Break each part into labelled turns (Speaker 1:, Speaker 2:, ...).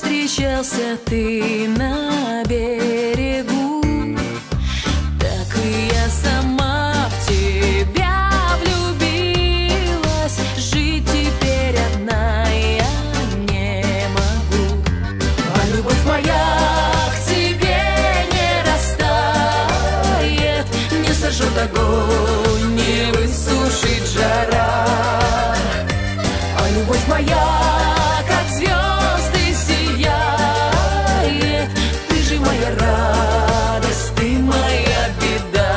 Speaker 1: встречался ты на берегу, так и я сама в тебя влюбилась. Жить теперь одна я не могу. А любовь моя к тебе не растает, не сожжет огонь, не высушит жара. А любовь моя как звезды сияет, ты же моя радость, ты моя беда.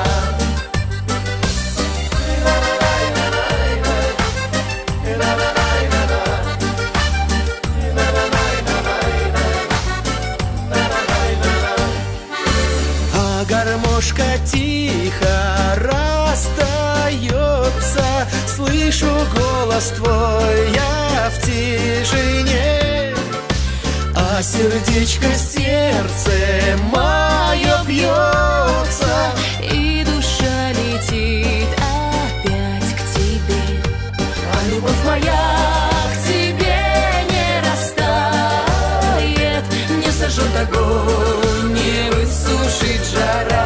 Speaker 2: А гармошка тихо расстается, слышу голос твой я в тишине, а сердечко сердце мое бьется,
Speaker 1: И душа летит опять к тебе. А любовь моя к тебе не растает, не сожжет огонь, не высушит жара.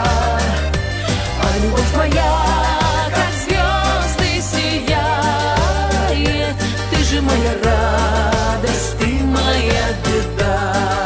Speaker 1: А любовь моя как звезды сияет, ты же моя радость, ты моя беда.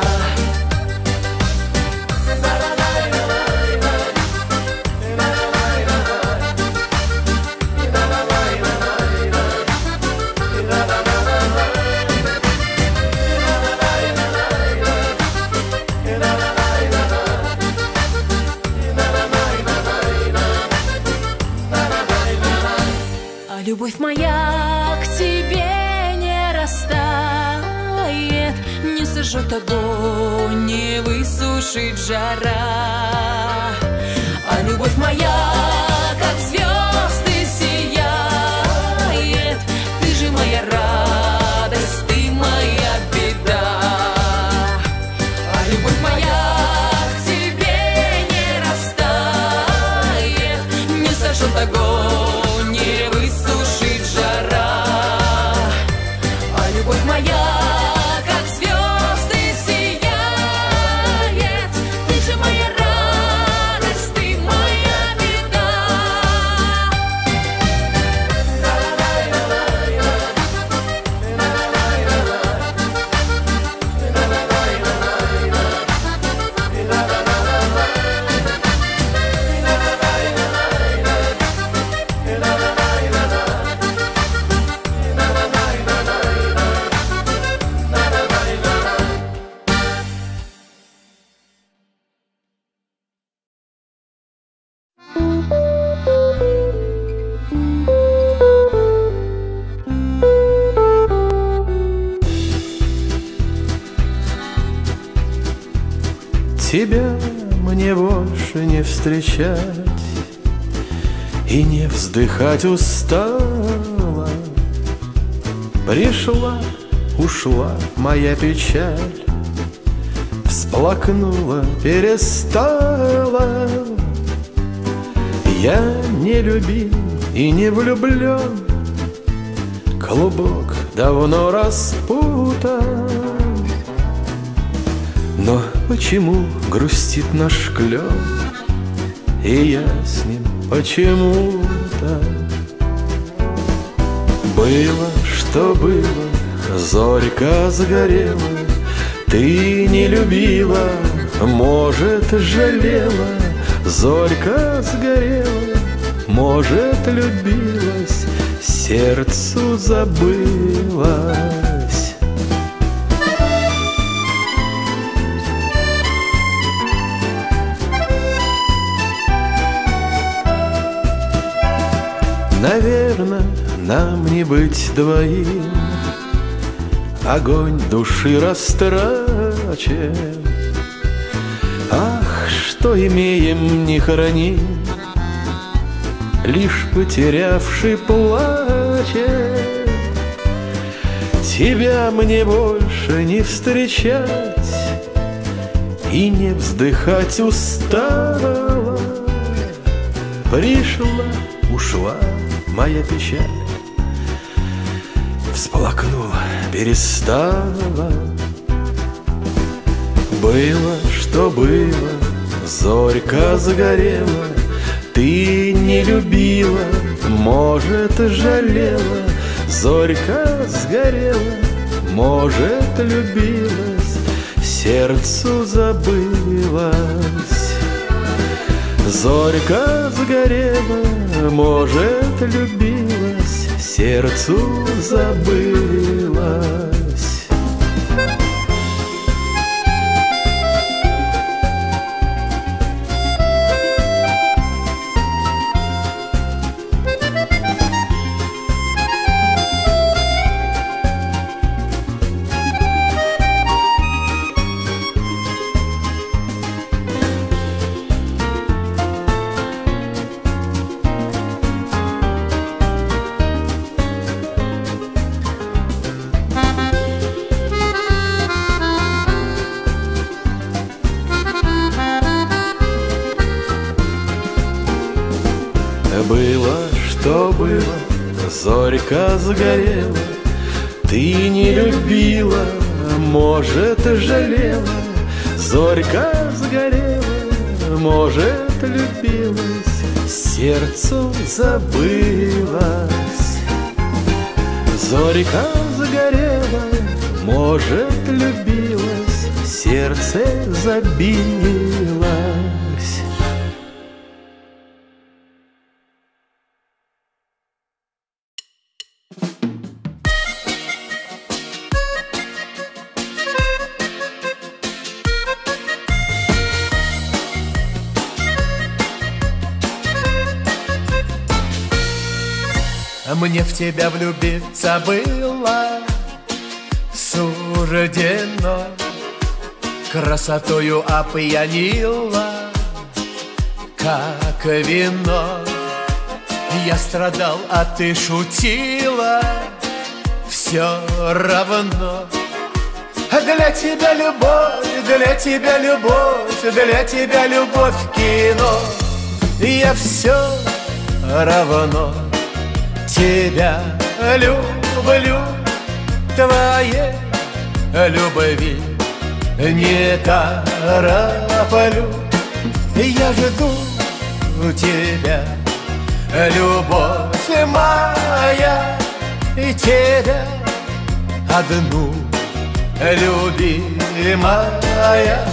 Speaker 1: А любовь моя к тебе не растает, не сожжет огонь, не высушит жара. А любовь моя как звезды сияет, ты же моя радость, ты моя беда. А любовь моя к тебе не растает, не сожжет огонь, не высушит жара. А любовь моя как звезды сияет, ты же моя радость, ты моя беда.
Speaker 2: тебя мне больше не встречать и не вздыхать устала. Пришла, ушла моя печаль, всплакнула, перестала. Я не любим и не влюблен, клубок давно распутан. Но почему грустит наш клен, и я с ним почему-то? Было, что было, зорька загорела, ты не любила, может, жалела. Зорька сгорела, может, любилась, сердцу забылась. Наверно, нам не быть двоим, огонь души растрачен. Ах, что имеем, не храним, лишь потерявший плачет. Тебя мне больше не встречать и не вздыхать устала. Пришла, ушла моя печаль, всплакнула, перестала. Было, что было, зорька загорела, ты не любила, может, жалела. Зорька сгорела, может, любилась, сердцу забылась. Зорька сгорела, может, любилась, сердцу забылась. Было, что было, зорька загорела, ты не любила, может, жалела. Зорька загорела, может, любилась, сердцу забылась. Зорька загорела, может, любилась, сердце забилось.
Speaker 3: Мне в тебя влюбиться было суждено, красотою опьянила, как вино. Я страдал, а ты шутила, все равно. Для тебя любовь, для тебя любовь, для тебя любовь кино. Я все равно тебя люблю, твоей любви не тороплю. Я жду тебя, любовь моя, и тебя одну, любимая.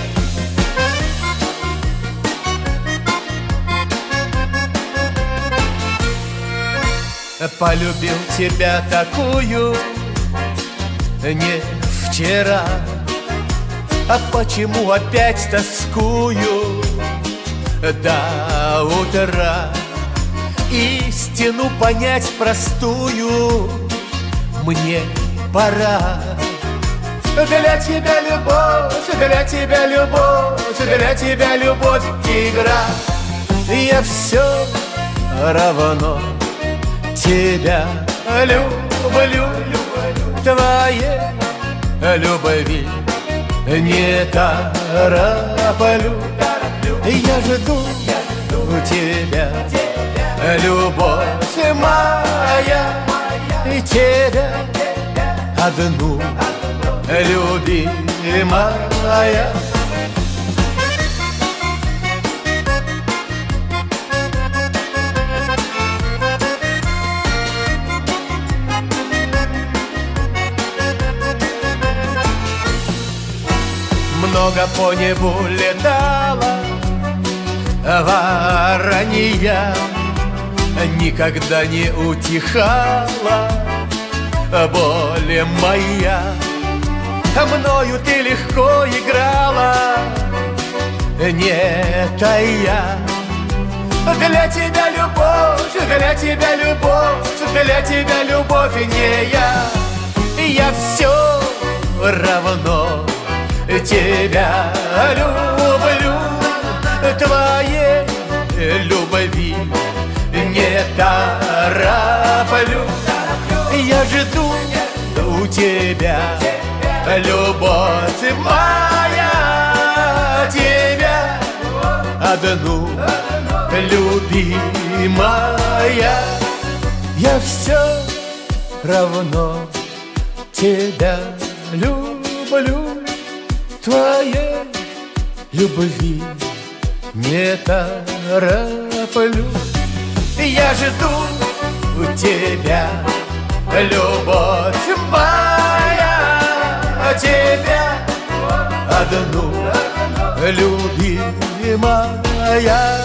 Speaker 3: Полюбил тебя такую не вчера, а почему опять тоскую до утра? Истину понять простую мне пора. Для тебя любовь, для тебя любовь, для тебя любовь игра. Я все равно тебя люблю, твоей любви не тороплю. Я жду тебя, любовь моя, и тебя одну, любимая. Много по небу летала воронья, никогда не утихала боль моя. Мною ты легко играла, не тая. Для тебя любовь, для тебя любовь, для тебя любовь не я. Я все равно тебя люблю, твоей любви не тороплю. Я жду у тебя, любовь моя, тебя одну, любимая. Я все равно тебя люблю, твоей любви не тороплю. Я жду у тебя, любовь моя, тебя одну, любимая.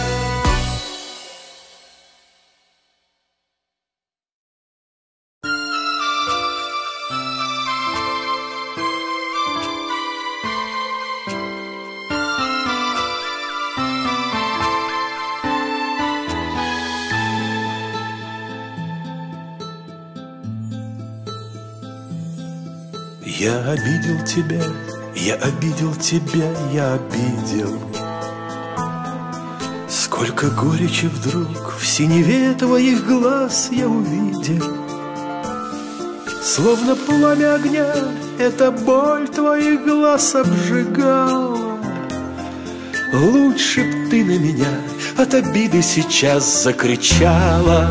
Speaker 2: Я обидел тебя, я обидел тебя, я обидел. Сколько горечи вдруг в синеве твоих глаз я увидел. Словно пламя огня эта боль твоих глаз обжигала. Лучше б ты на меня от обиды сейчас закричала.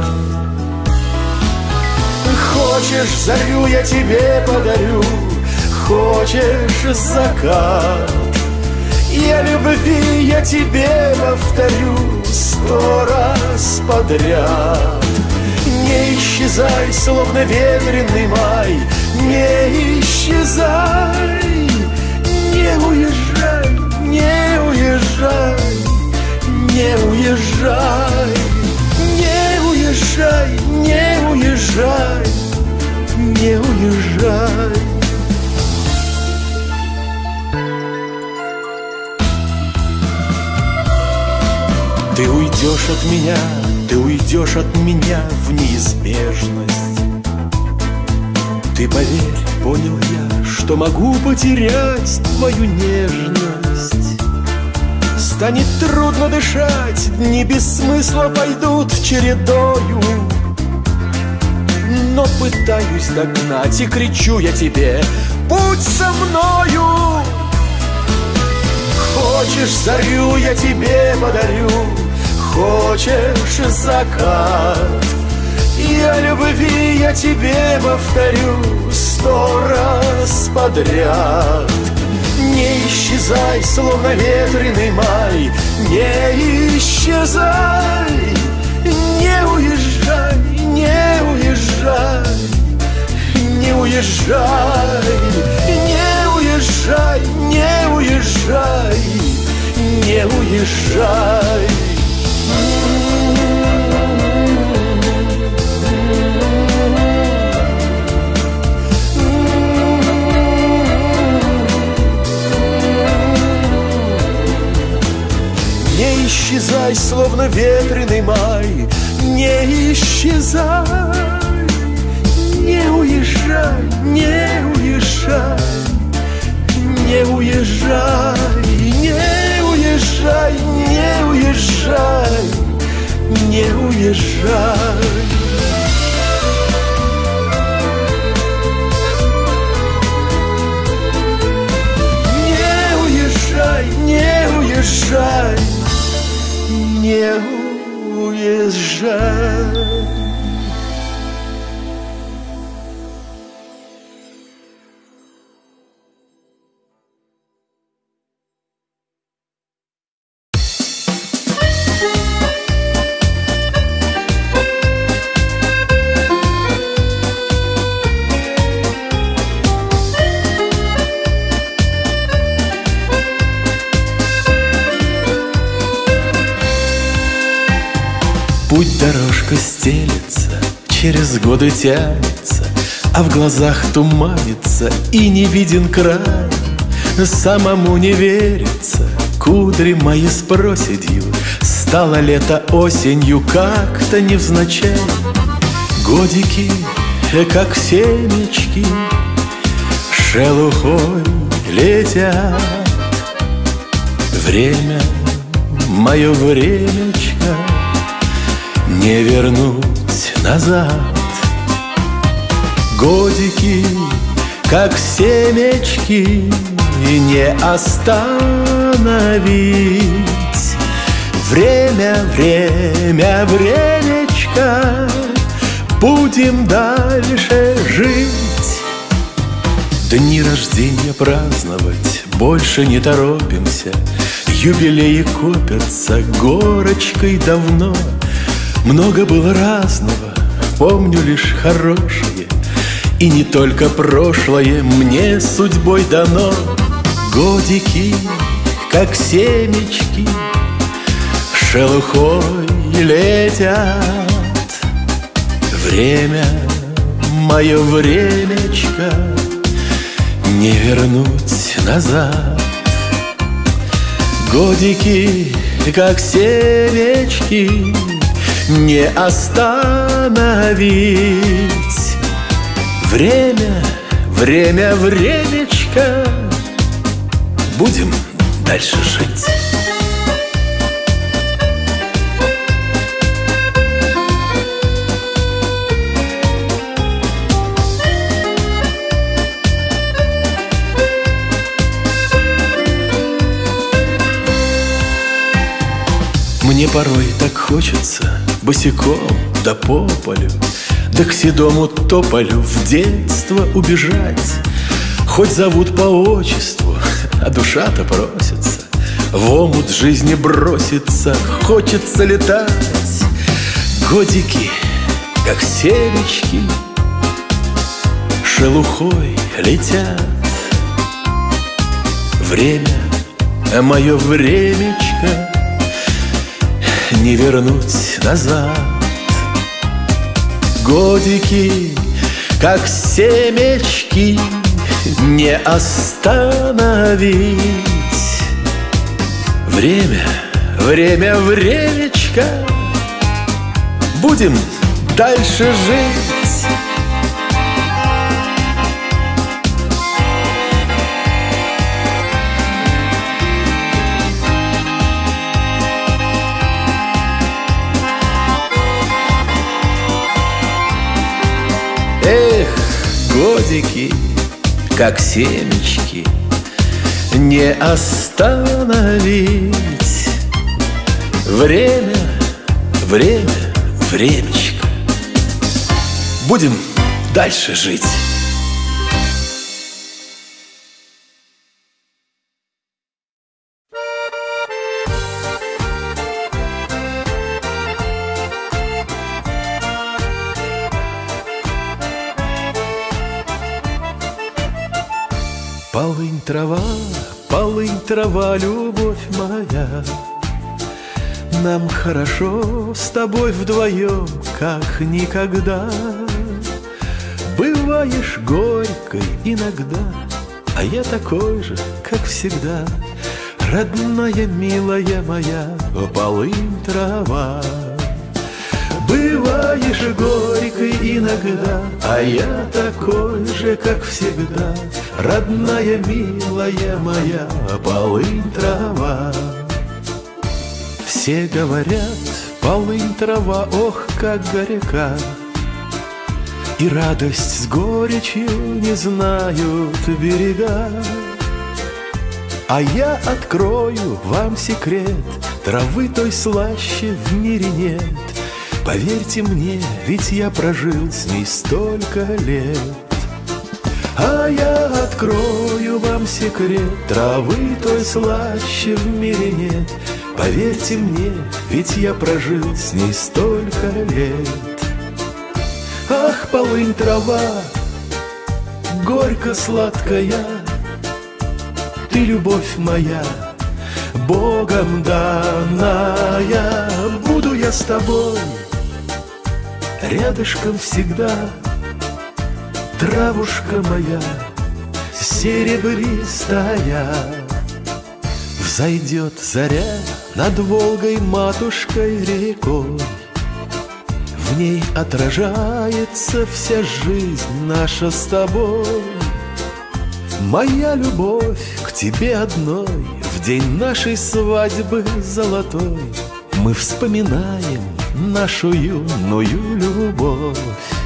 Speaker 3: Хочешь, зарю я тебе подарю, хочешь закат, я любви я тебе повторю 100 раз подряд. Не исчезай, словно ветреный май, не исчезай, не уезжай, не уезжай, не уезжай, не уезжай, не уезжай, не уезжай.
Speaker 2: Ты уйдешь от меня, ты уйдешь от меня в неизбежность. Ты поверь, понял я, что могу потерять твою нежность. Станет трудно дышать, дни без смысла пойдут чередою. Но пытаюсь догнать и кричу я тебе: будь со мною!
Speaker 3: Хочешь, зарю я тебе подарю, хочешь закат, я любви я тебе повторю 100 раз подряд. Не исчезай, словно ветреный май, не исчезай, не уезжай, не уезжай, не уезжай, не уезжай, не уезжай, не уезжай.
Speaker 2: Не исчезай, словно ветреный май, не исчезай, не уезжай, не уезжай, не уезжай, не уезжай, не уезжай, не уезжай. Не уезжай, не уезжай, не уезжай.
Speaker 3: Путь дорожка стелется, через годы тянется, а в глазах туманится и не виден край. Самому не верится, кудри мои с проседью, стало лето осенью как-то невзначай. Годики, как семечки, шелухой летят. Время, мое времечко, не вернуть назад. Годики, как семечки, не остановить. Время, время, времечко, будем дальше жить. Дни рождения праздновать, больше не торопимся. Юбилеи копятся горочкой давно. Много было разного, помню лишь хорошее. И не только прошлое мне судьбой дано. Годики, как семечки, шелухой летят. Время, мое времечко, не вернуть назад. Годики, как семечки, не остановить. Время, время, времечко, будем дальше жить. Мне порой так хочется босиком да по полю, да к седому тополю в детство убежать. Хоть зовут по отчеству, а душа-то просится в омут жизни броситься. Хочется летать. Годики, как семечки, шелухой летят. Время, мое времечко, не вернуть назад. Годики, как семечки, не остановить. Время, время, времечко, будем дальше жить. Эх, годики, как семечки, не остановить. Время, время, времечко, будем дальше жить. Полынь, трава, любовь моя, нам хорошо с тобой вдвоем, как никогда. Бываешь горькой иногда, а я такой же, как всегда. Родная, милая моя, полынь, трава. Бываешь горькой иногда, а я такой же, как всегда. Родная, милая моя, полынь, трава. Все говорят, полынь, трава, ох, как горька. И радость с горечью не знают берега. А я открою вам секрет, травы той слаще в мире нет. Поверьте мне, ведь я прожил с ней столько лет. А я открою вам секрет, травы той слаще в мире нет. Поверьте мне, ведь я прожил с ней столько лет. Ах, полынь, трава, горько-сладкая, ты любовь моя, Богом данная. Буду я с тобой рядышком всегда, травушка моя серебристая. Взойдет заря над Волгой, матушкой рекой, в ней отражается вся жизнь наша с тобой. Моя любовь к тебе одной, в день нашей свадьбы золотой мы вспоминаем нашу юную любовь.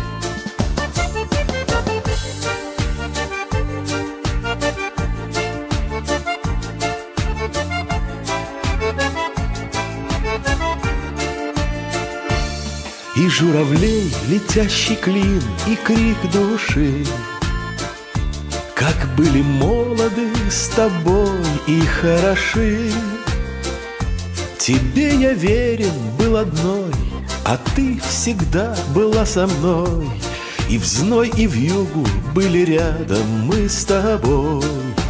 Speaker 3: И журавлей летящий клин, и крик души, как были молоды с тобой и хороши. Тебе я верен был одной, а ты всегда была со мной. И в зной, и в югу были рядом мы с тобой.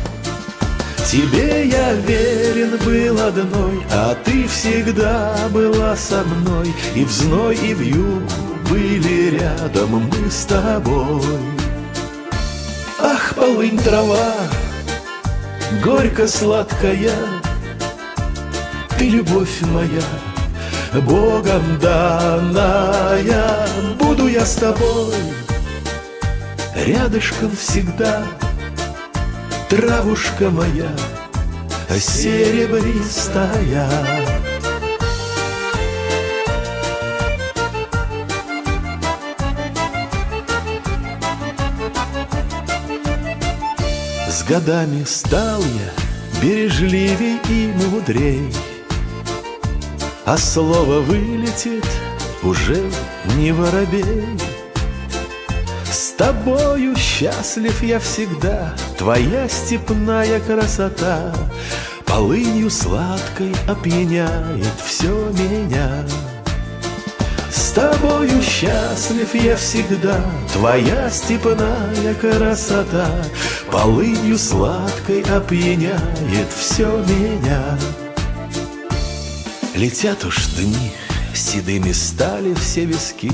Speaker 3: Тебе я верен был одной, а ты всегда была со мной. И в зной, и в югу были рядом мы с тобой. Ах, полынь, трава, горько-сладкая, ты любовь моя, Богом данная. Буду я с тобой рядышком всегда, травушка моя серебристая. С годами стал я бережливей и мудрей, а слово вылетит уже не воробей. С тобою счастлив я всегда, твоя степная красота полынью сладкой опьяняет все меня. С тобою счастлив я всегда, твоя степная красота полынью сладкой опьяняет все меня. Летят уж дни, седыми стали все виски,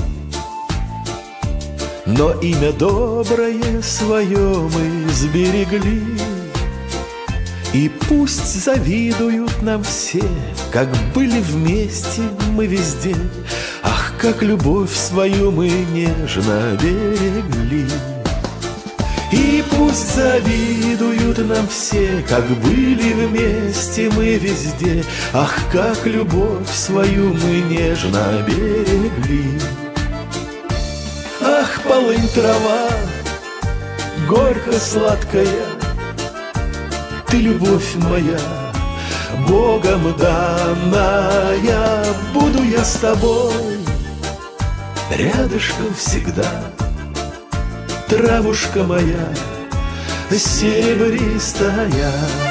Speaker 3: но имя доброе свое мы сберегли. И пусть завидуют нам все, как были вместе мы везде. Ах, как любовь свою мы нежно берегли. И пусть завидуют нам все, как были вместе мы везде. Ах, как любовь свою мы нежно берегли. Ах, полынь, трава, горько-сладкая, ты любовь моя, Богом данная. Буду я с тобой рядышком всегда, травушка моя серебристая.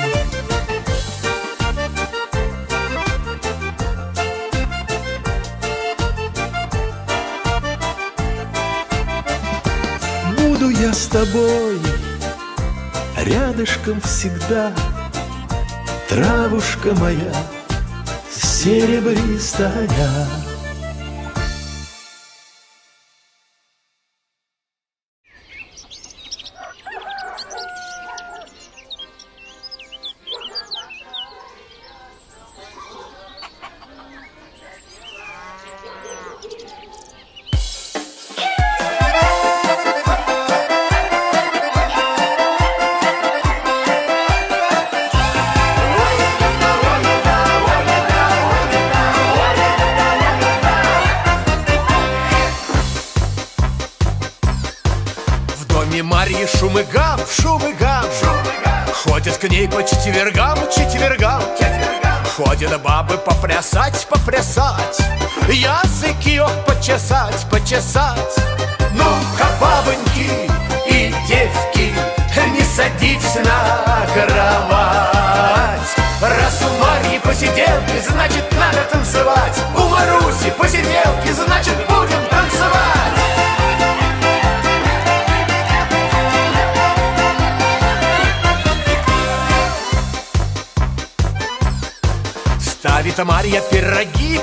Speaker 3: Буду я с тобой рядышком всегда, травушка моя серебристая.
Speaker 2: Марьи шум и гам, ходят к ней по четвергам. Ходят бабы поплясать, языки ох почесать. Ну-ка, бабоньки и девки, не садитесь на кровать. Раз у Марьи посиделки, значит надо танцевать. У Маруси посиделки, значит будем танцевать. Ставит Марья пироги,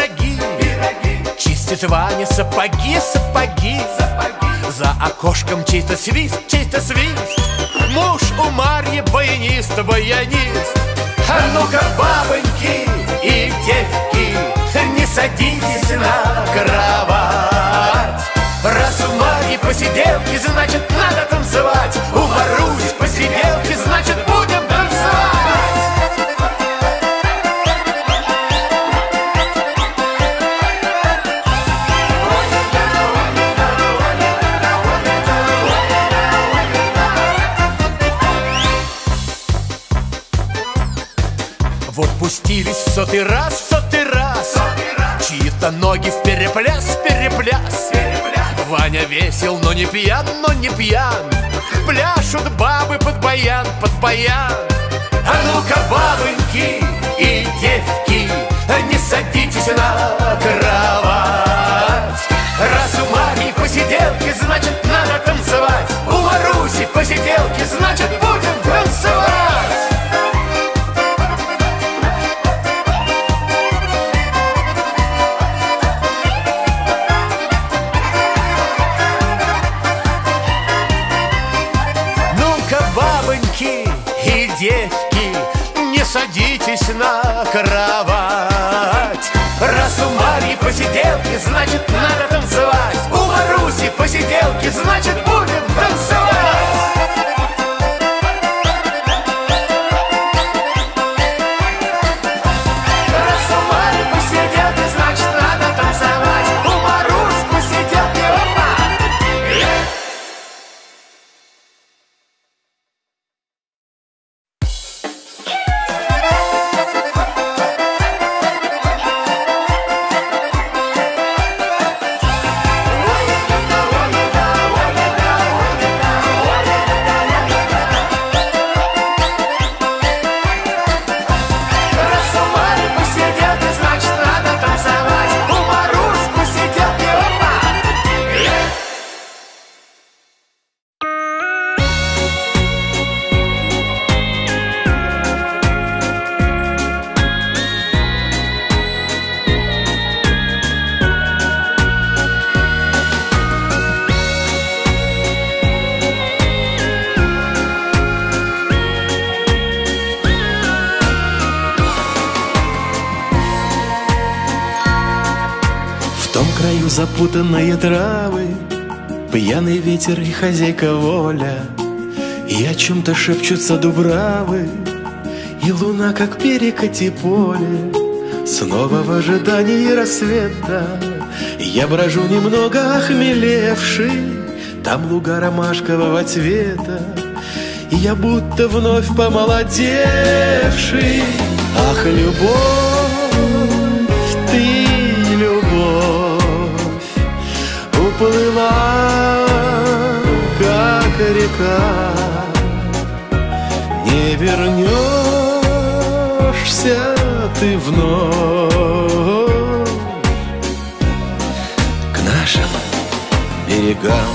Speaker 2: чистит Ваня сапоги. За окошком чей-то свист. Муж у Марьи баянист. А ну-ка, бабоньки и девки, не садитесь на кровать. Раз у Марьи посиделки, значит надо танцевать. У Маруси посиделки, значит будем танцевать. Вот пустились в сотый раз чьи-то ноги в перепляс.
Speaker 3: Ваня весел, но не пьян, но не пьян. Пляшут бабы под баян, под баян. А ну-ка, бабоньки и девки, не садитесь на кровать. Раз у Марьи посиделки, значит, надо танцевать. У Маруси посиделки, значит, будем танцевать. Ну-ка, бабоньки и девки, не садитесь на кровать. Раз у Марьи посиделки, значит, надо танцевать. У Маруси посиделки, значит, будем танцевать. Раз у Марьи посиделки, значит, надо танцевать. У Маруси посиделки, опа! Запутанные травы, пьяный ветер и хозяйка воля, и о чем-то шепчутся дубравы, и луна, как перекати поле. Снова в ожидании рассвета я брожу немного охмелевший, там луга ромашкового цвета, и я будто вновь помолодевший. Ах, любовь, ты любовь, уплыла, как река, не вернешься ты вновь к нашим берегам.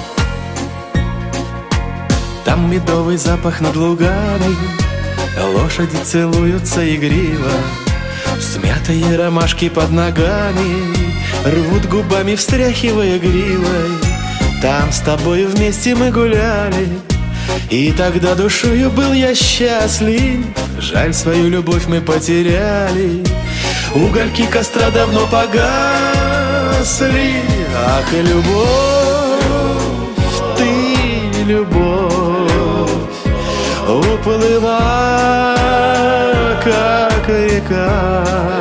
Speaker 3: Там медовый запах над лугами, лошади целуются игриво, смятые ромашки под ногами рвут губами, встряхивая гривой. Там с тобой вместе мы гуляли, и тогда душою был я счастлив. Жаль, свою любовь мы потеряли, угольки костра давно погасли. Ах, любовь, ты любовь, уплыла, как река,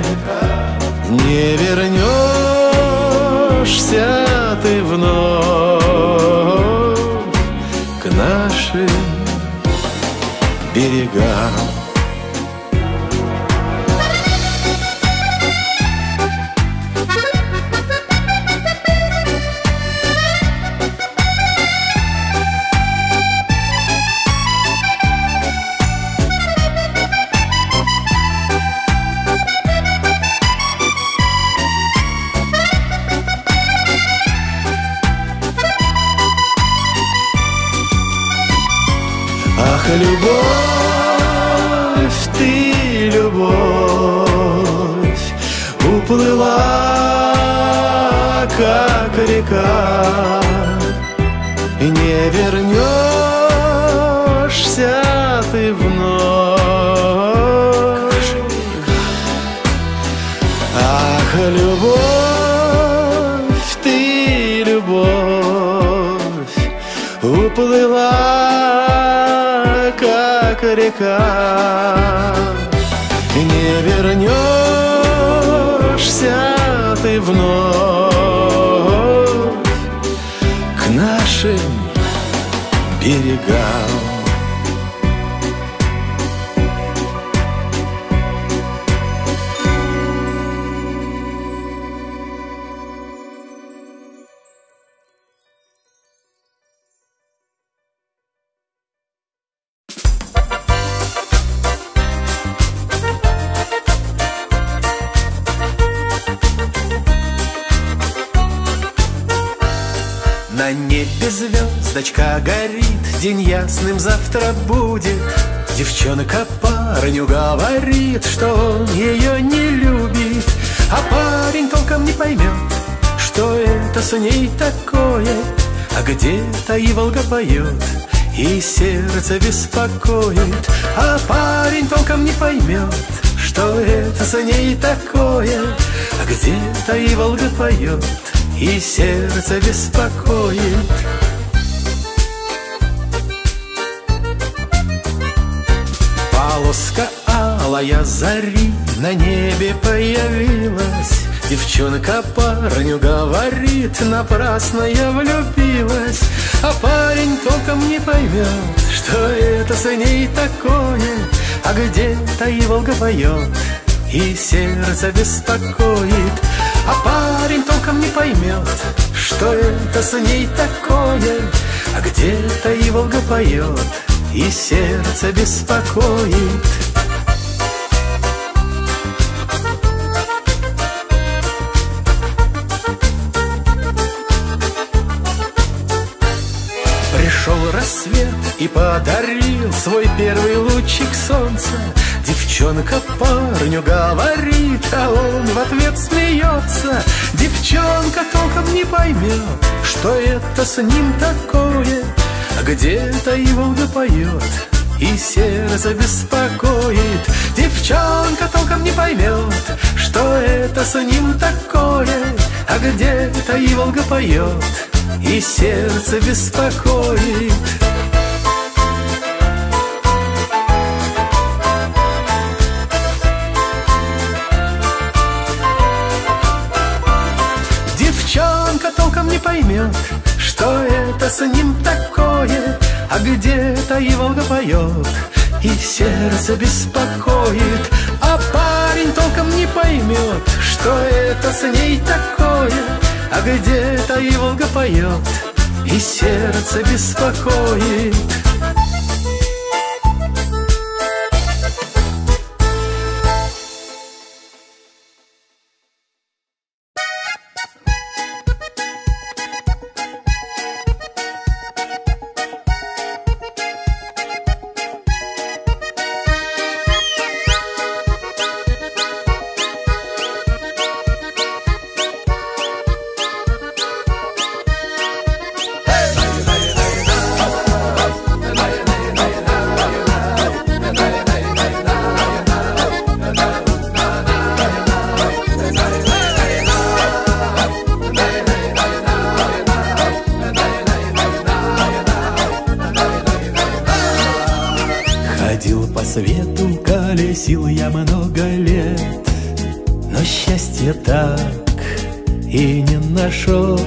Speaker 3: не вернешься ты вновь к нашим берегам. Ах, любовь, ты любовь, уплыла, как река, и не вернешься ты вновь. Ах, любовь, ты любовь, уплыла, как река, и не вернешься ты вновь к нашим берегам. небе звездочка горит, день ясным завтра будет. Девчонка парню говорит, что он ее не любит, а парень толком не поймет, что это с ней такое. А где-то и Волга поет, и сердце беспокоит, а парень толком не поймет, что это с ней такое. А где-то и Волга поет, и сердце беспокоит. Полоска алая зари на небе появилась. Девчонка парню говорит, напрасно я влюбилась. А парень толком не поймет, что это с ней такое. А где-то и Волга поет, и сердце беспокоит. А парень толком не поймет, что это с ней такое. А где-то и Волга поет, и сердце беспокоит. Пришел рассвет и подарил свой первый лучик солнца. Девчонка парню говорит, а он в ответ смеется. Девчонка толком не поймет, что это с ним такое. А где-то и Волга поет, и сердце беспокоит. Девчонка толком не поймет, что это с ним такое. А где-то и Волга поет, и сердце беспокоит. Девчонка толком не поймет, что это с ним такое. А где-то и Волга поет, и сердце беспокоит. А парень толком не поймет, что это с ней такое. А где-то и Волга поет, и сердце беспокоит.
Speaker 2: Ходил по свету, колесил я много лет, но счастья так и не нашел.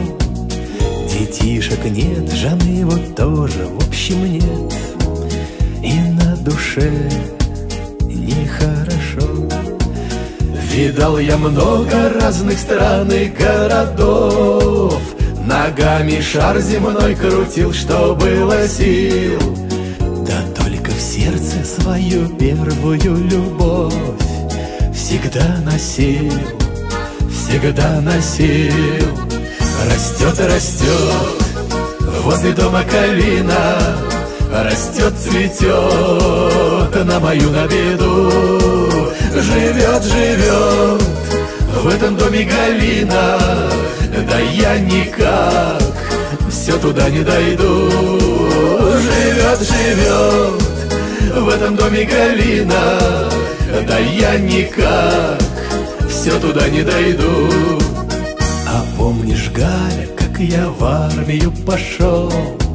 Speaker 2: Детишек нет, жены вот тоже, в общем, нет, и на душе нехорошо. Видал я много разных стран и городов, ногами шар земной крутил, что было сил. Да только в сердце свою первую любовь всегда носил, всегда носил. Растет, растет возле дома калина, растет, цветет на мою на беду. Живет, живет в этом доме Галина, да я никак все туда не дойду. Живет, живет в этом доме Галина, да я никак все туда не дойду. А помнишь, Галя, как я в армию пошел,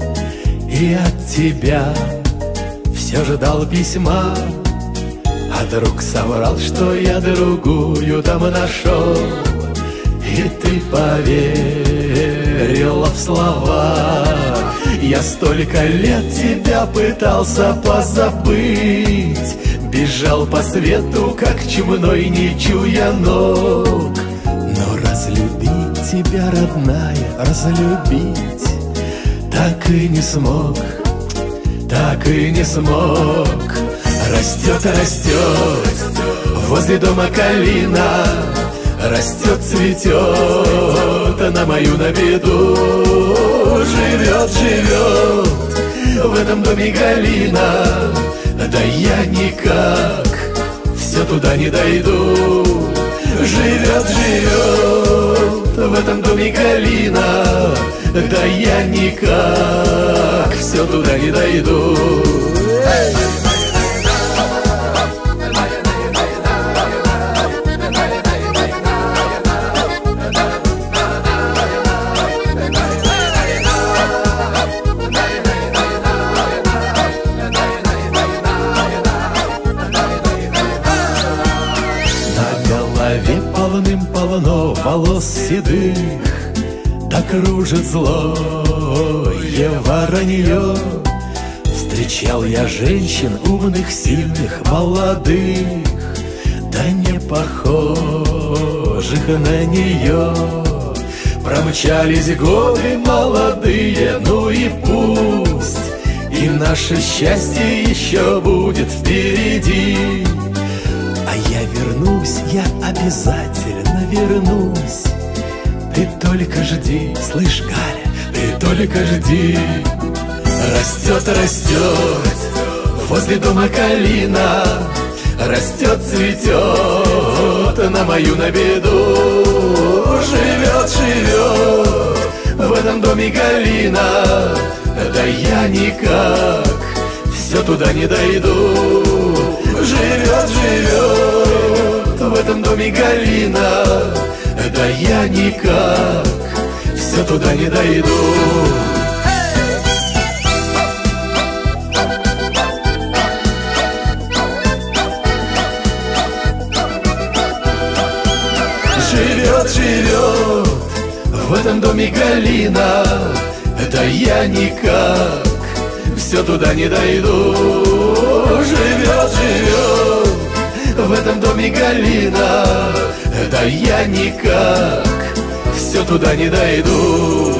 Speaker 2: и от тебя все ждал письма, а друг соврал, что я другую там нашел, и ты поверила в слова. Я столько лет тебя пытался позабыть, бежал по свету, как чумной, не чуя ног. Но разлюбить тебя, родная, разлюбить так и не смог, так и не смог. Растет, растет возле дома калина, растет, цветет
Speaker 3: на мою на беду. Живет, живет в этом доме Галина, да я никак все туда не дойду. Живет, живет в этом доме Галина, да я никак все туда не дойду. Полным-полно волос седых, да кружит злое воронье. Встречал я женщин умных, сильных, молодых, да не похожих на нее. Промчались годы молодые, ну и пусть, и наше счастье еще будет впереди. А я вернусь, я обязательно вернусь. Ты только жди, слышь, Галя, ты только жди. Растет, растет возле дома калина, растет, цветет на мою на беду. Живет, живет в этом доме Галина, да я никак все туда не дойду. Живет, живет в этом доме Галина, да я никак все туда не дойду. Живет, живет в этом доме Галина, да я никак все туда не дойду. Живет, живет в этом доме Галина, да я никак все туда не дойду.